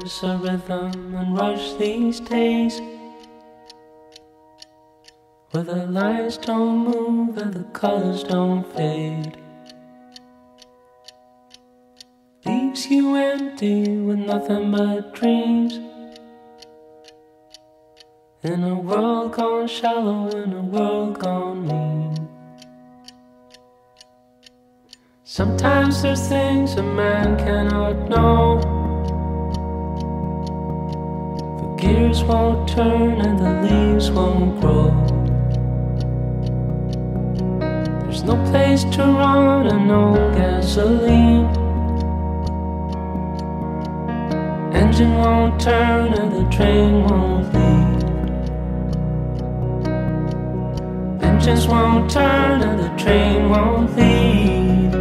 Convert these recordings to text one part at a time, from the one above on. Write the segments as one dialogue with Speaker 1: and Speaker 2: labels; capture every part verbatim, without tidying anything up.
Speaker 1: There's a rhythm and rush these days, where the lights don't move and the colors don't fade. Leaves you empty with nothing but dreams, in a world gone shallow, in a world gone mean. Sometimes there's things a man cannot know. The gears won't turn and the leaves won't grow. There's no place to run and no gasoline. Engine won't turn and the train won't leave. Engines won't turn and the train won't leave.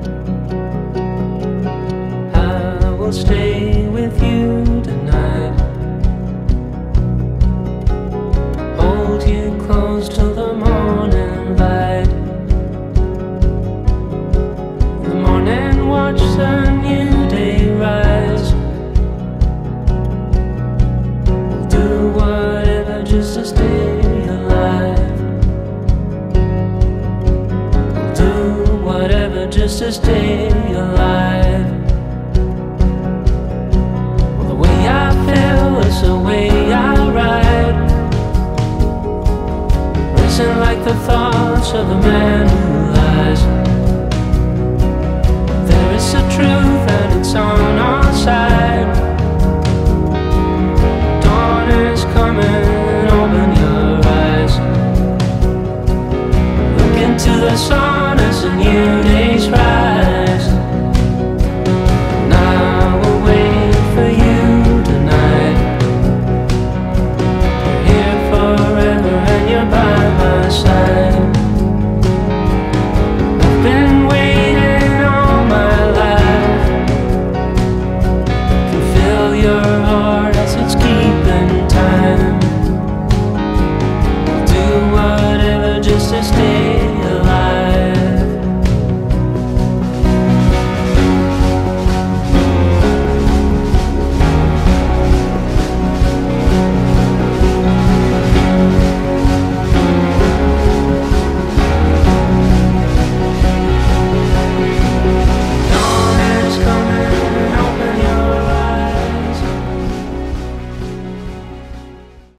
Speaker 1: I will stay with you tonight, hold you close till the morning light. In the morning watch the new day rise. We'll do whatever just to stay alive. We'll do whatever just to stay alive. Well, the way I feel is the way I ride, racing like the thoughts of a man who